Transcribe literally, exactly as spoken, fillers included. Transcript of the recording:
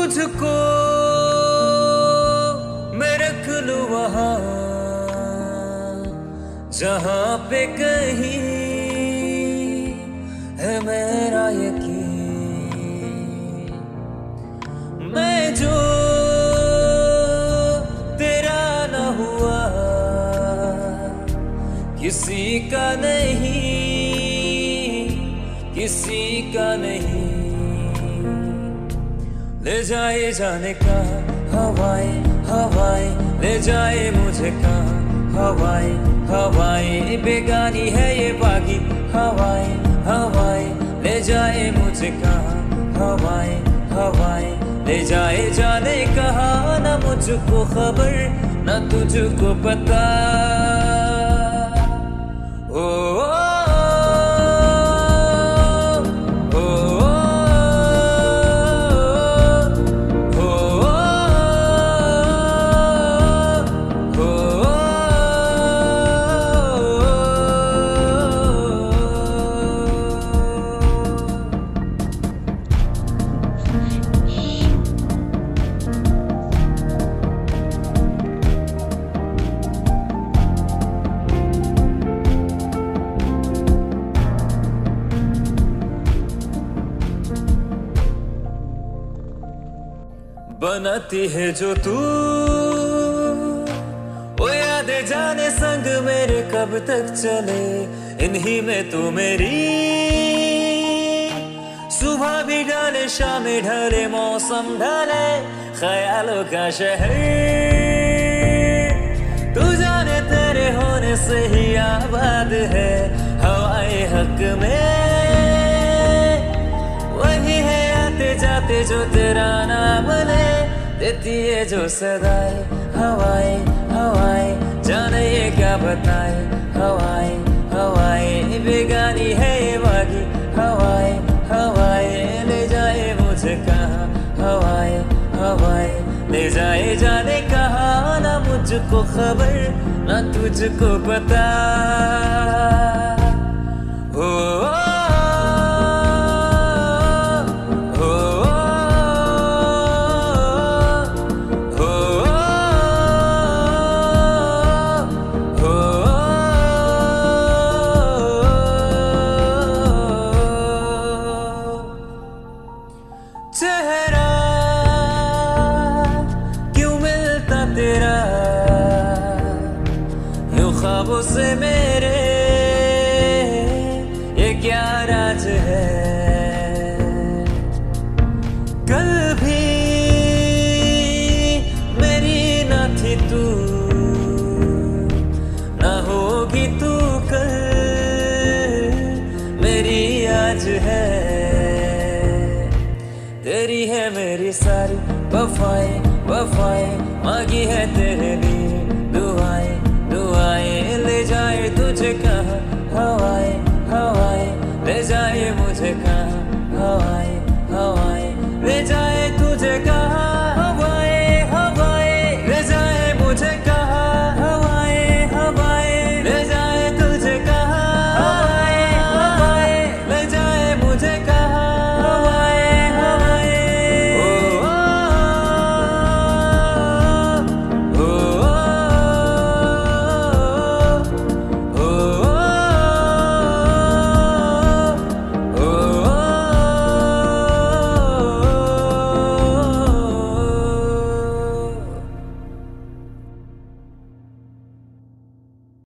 तुझको मैं रख लूं वहां जहां पे कहीं है मेरा यकीन। मैं जो तेरा न हुआ किसी का नहीं, किसी का नहीं। ले जाए जाने का हवाएं हवाएं, ले जाए मुझे कहाँ हवाएं हवाएं। बेगानी है ये बागी हवाएं हवाएं, ले जाए मुझे कहाँ हवाएं हवाएं। ले जाए जाने कहाँ, न मुझको खबर न तुझको पता। ओ, ओ, ओ, ओ, ओ, बनाती है जो तू वो यादें जाने संग मेरे कब तक चले। इन्हीं में तू मेरी सुबह भी ढले शाम ढले मौसम ढले ख्यालों का शहर। तू जाने तेरे होने से ही आबाद है हवाएं हक में। वही है आते जाते जो तेरा नाम ले, देती है जो सदाएं हवाएं हवाएं। जाने ये क्या बताए हवाएं हवाएं। बेगानी है ये बागी हवाएं हवाएं। ले जाए मुझे कहाँ हवाएं हवाएं, ले जाए जाने कहाँ, न मुझको खबर न तुझको पता। ओ, चेहरा क्यों मिलता तेरा यूं ख्वाबों से मेरे, ये क्या राज है। कल भी मेरी न थी तू, न होगी तू कल मेरी आज है। तेरी है मेरी सारी वफाएं वफाएं, मांगी है तेरे लिए दुआएं दुआएं। ले जाए तुझे कहाँ हवाएं